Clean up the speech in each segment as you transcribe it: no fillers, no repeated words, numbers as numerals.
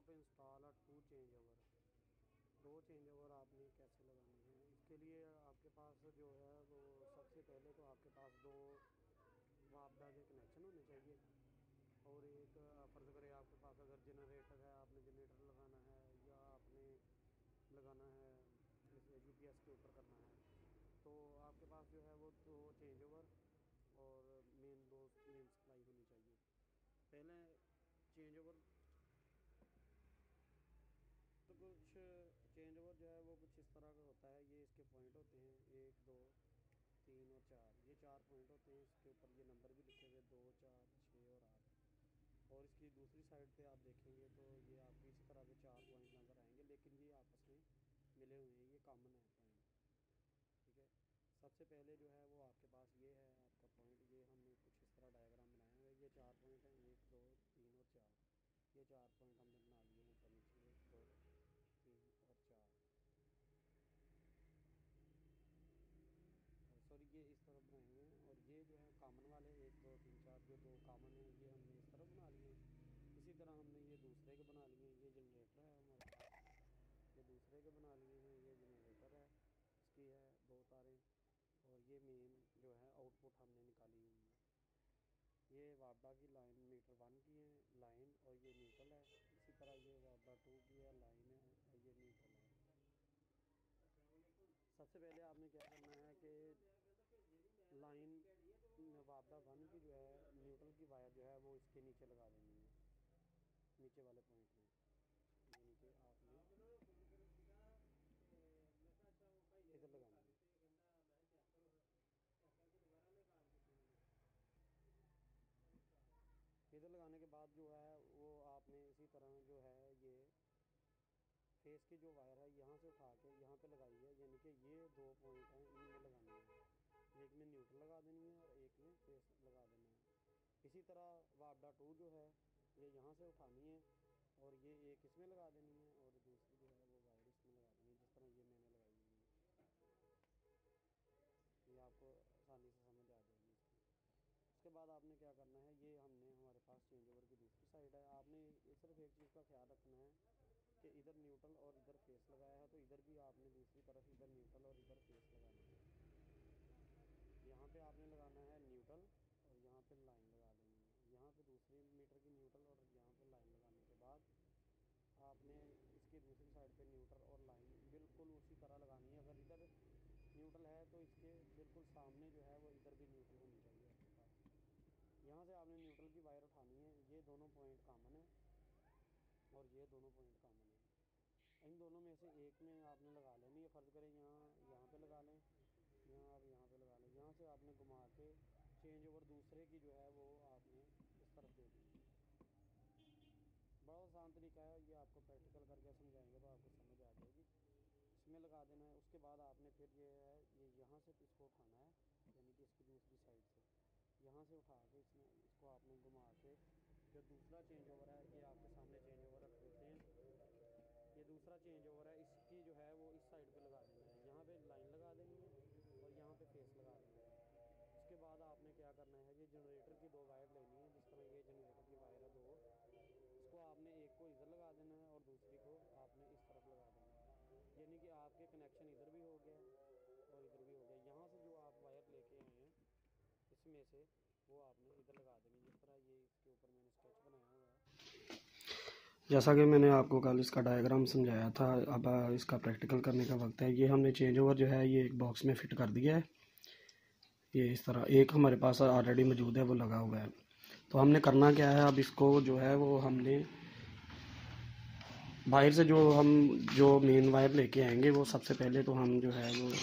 पे install a two change over. दो change over आपने कैसे लगानी है, इसके लिए आपके पास जो है वो सबसे पहले तो आपके पास दो वापडा के कनेक्शन होने चाहिए। और एक फ़र्ज़ करें आपके पास अगर जनरेटर है, आपने जनरेटर लगाना है या आपने लगाना है यूपीएस के ऊपर करना है, तो आपके पास जो है वो दो चेंज ओवर और दो मेन सप्लाई होनी चाहिए। पहले चेंज ओवर तो कुछ चेंज ओवर जो है वो कुछ इस तरह का होता है। ये इसके पॉइंट होते हैं 1 2 3 और 4, ये 4 पॉइंट होते हैं। इसके ऊपर ये नंबर भी लिखे हुए 2 4 6 और 8। और इसकी दूसरी साइड पे आप देखेंगे तो ये आपको इसी तरह से 4 पॉइंट नज़र आएंगे, लेकिन ये आपस में मिले हुए हैं, ये कॉमन है पॉइंट। ठीक है, सबसे पहले जो है वो आपके पास ये है आपका पॉइंट। ये हमने कुछ इस तरह डायग्राम बनाया हुआ है। ये 4 पॉइंट हैं 1 2 3 और 4। ये 4 पॉइंट हमने बना लिए ऊपर नीचे 1 2 3 और 4। सॉरी, ये इस तरफ बनाए हुए हैं। और ये जो है कॉमन वाले 1 2 3 4 जो दो कॉमन हैं ये हमने इस तरफ बना लिए हैं। इसी तरह हमने ये दूसरे के बना लिए हैं। ये जनरेटर है हमारे पास, ये दूसरे के बना लिए हैं। ये जनरेटर है, इसकी है दो तारें। और ये मेन जो है आउटपुट हमने निकाली हुई है। ये वापडा की लाइन मीटर 1 की है लाइन, और ये न्यूट्रल है। इसी तरह ये वापडा 2 की है लाइन है, और ये न्यूट्रल है। सबसे पहले आपने क्या करना है कि लाइन वापडा 1 की जो है न्यूट्रल की वायर जो है वो इसके नीचे लगा देनी है, नीचे वाले पॉइंट में। यानी कि आपने इधर लगानी है। इधर लगाने के बाद जो है वो आपने इसी तरह जो है ये फेस की जो वायर है यहाँ से उठा के यहाँ पे लगाई है। यानी कि ये दो पॉइंट हैं, इनमें लगानी है। एक में न्यूट्रल लगा देनी है और एक में फेस लगा देना है। इसी तरह वापडा 2 जो है ये यहाँ से उठानी है और ये एक इसमें लगा देनी है और दूसरी जो है वो वायर इसमें लगा देनी है, जिस तरह ये मैंने लगाई हुई है। ये आपको आसानी से समझ आ जाएगी इसकी। उसके बाद आपने क्या करना है, ये हमने हमारे पास चेंज ओवर की दूसरी साइड है। आपने सिर्फ एक चीज़ का ख्याल रखना है कि इधर न्यूट्रल और इधर फेस लगाया है, तो इधर भी आपने दूसरी तरफ इधर न्यूट्रल और इधर फेस लगाना है। यहाँ पे आपने लगाना है न्यूट्रल और यहाँ पे लाइन लगा देनी है। यहाँ पे दूसरी मीटर की न्यूट्रल और यहाँ पे लाइन लगाने के बाद आपने इसकी दूसरी साइड पे न्यूट्रल और लाइन बिल्कुल उसी तरह लगानी है। अगर इधर न्यूट्रल है तो इसके बिल्कुल सामने जो है वो इधर भी न्यूट्रल होनी चाहिए आपके पास। यहाँ से आपने न्यूट्रल की वायर उठानी है। ये दोनों पॉइंट कॉमन है और ये दोनों पॉइंट कॉमन है। इन दोनों में से एक में आपने लगा लेनी है। फ़र्ज़ करें यहाँ पे लगा लें, यहाँ आप यहाँ पे लगा लें। यहाँ से आपने घुमा के चेंज ओवर दूसरे की जो है वो आपने इस तरफ दे देनी है। बड़ा आसान तरीका है, ये आपको प्रैक्टिकल करके समझाएंगे तो आपको समझ आ जाएगी। इसमें लगा देना है। उसके बाद आपने फिर ये है ये यहाँ से इसको उठाना है, यानी कि इसकी दूसरी साइड से यहाँ से उठा के इसको आपने घुमा के जो दूसरा चेंज ओवर है, ये आपके सामने चेंज ओवर रख देते हैं। ये दूसरा चेंज ओवर है, इसकी जो है वो इस साइड पे लगा देना है। यहाँ पे लाइन लगा देनी है और यहाँ पे फेस लगा देना है। उसके बाद आपने क्या करना है, ये जनरेटर की दो वायर लेनी है। जिस तरह ये जनरेटर की वायर है दो, इसको आपने एक को इधर लगा देना है और दूसरी को आपने इस तरफ लगा देना है। यानी कि आपके कनेक्शन इधर भी हो गया और इधर भी हो गया। यहाँ से जो आप वायर लेके आए हैं इसमें से वो आपने इधर लगा देनी, जिस तरह ये इसके ऊपर मैंने स्केच बनाया हुआ है। जैसा कि मैंने आपको कल इसका डायग्राम समझाया था, अब इसका प्रैक्टिकल करने का वक्त है। ये हमने चेंज ओवर जो है ये एक बॉक्स में फ़िट कर दिया है। ये इस तरह एक हमारे पास ऑलरेडी मौजूद है, वो लगा हुआ है। तो हमने करना क्या है, अब इसको जो है वो हमने बाहर से जो मेन वायर लेके आएंगे वो सबसे पहले तो हम जो है वो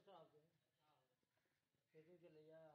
खराब है फिर तू चले जा